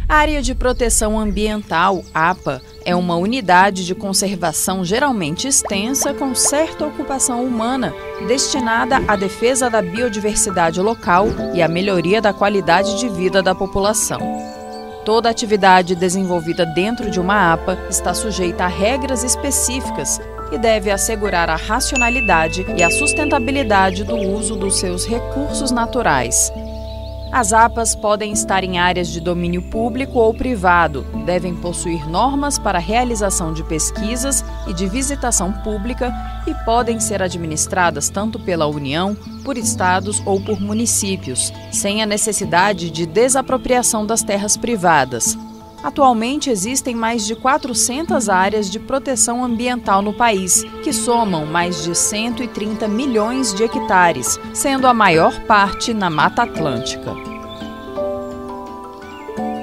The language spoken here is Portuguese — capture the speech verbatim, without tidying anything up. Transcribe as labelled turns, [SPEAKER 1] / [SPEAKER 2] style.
[SPEAKER 1] A Área de Proteção Ambiental, A P A, é uma unidade de conservação geralmente extensa com certa ocupação humana, destinada à defesa da biodiversidade local e à melhoria da qualidade de vida da população. Toda atividade desenvolvida dentro de uma A P A está sujeita a regras específicas e deve assegurar a racionalidade e a sustentabilidade do uso dos seus recursos naturais. As A P As podem estar em áreas de domínio público ou privado, devem possuir normas para a realização de pesquisas e de visitação pública e podem ser administradas tanto pela União, por estados ou por municípios, sem a necessidade de desapropriação das terras privadas. Atualmente existem mais de quatrocentas áreas de proteção ambiental no país, que somam mais de cento e trinta milhões de hectares, sendo a maior parte na Mata Atlântica.